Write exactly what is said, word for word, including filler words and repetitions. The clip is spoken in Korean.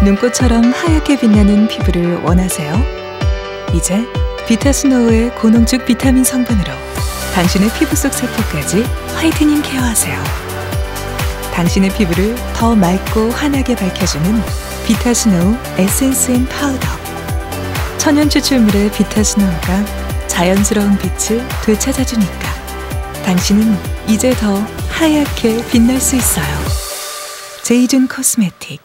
눈꽃처럼 하얗게 빛나는 피부를 원하세요? 이제 비타스노우의 고농축 비타민 성분으로 당신의 피부 속 세포까지 화이트닝 케어하세요. 당신의 피부를 더 맑고 환하게 밝혀주는 비타스노우 에센스 앤 파우더. 천연 추출물의 비타스노우가 자연스러운 빛을 되찾아주니까 당신은 이제 더 하얗게 빛날 수 있어요. 제이준 코스메틱.